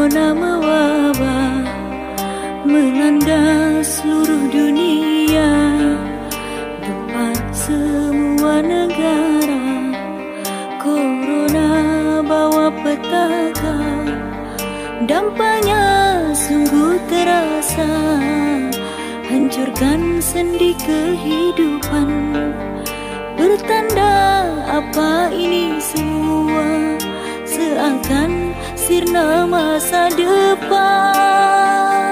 Corona mewabah melanda seluruh dunia, gempar semua negara. Corona bawa petaka, dampaknya sungguh terasa, hancurkan sendi kehidupan. Bertanda apa ini semua, seakan sirna masa depan.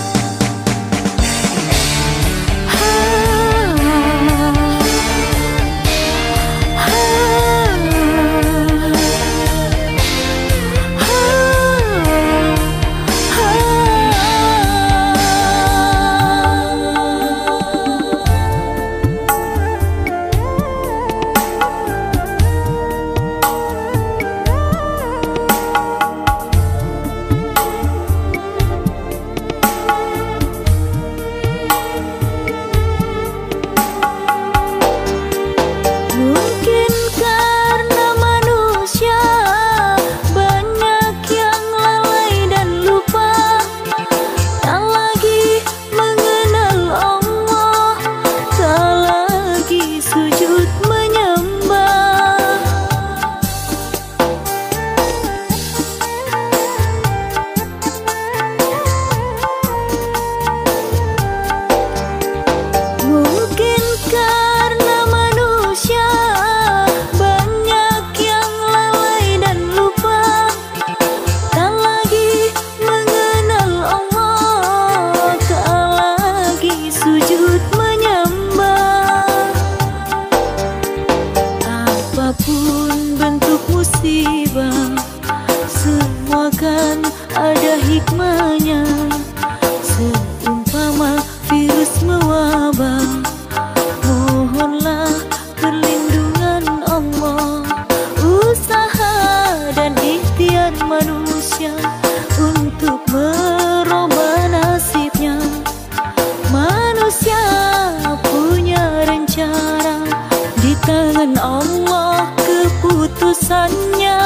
Apapun bentuk musibah, semua kan ada hikmahnya. Seumpama virus mewabah, mohonlah perlindungan Allah. Usaha dan ikhtiar manusia untuk merubah nasibnya. Manusia punya rencana, di tangan Allah keputusannya.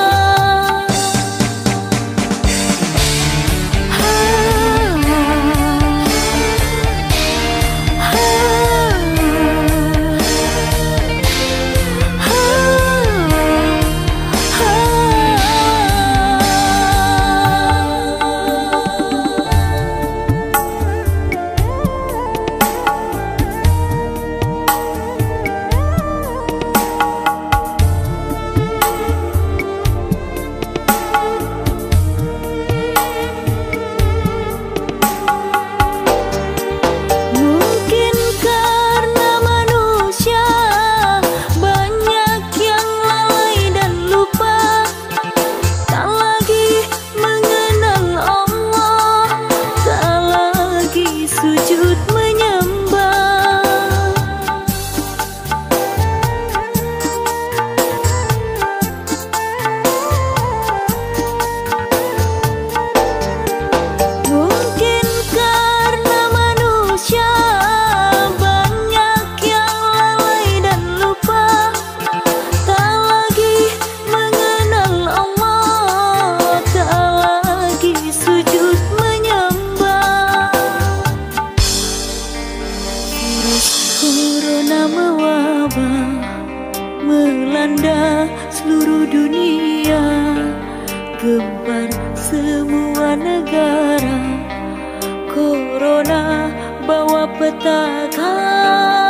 Corona mewabah melanda seluruh dunia, gempar semua negara. Corona bawa petaka,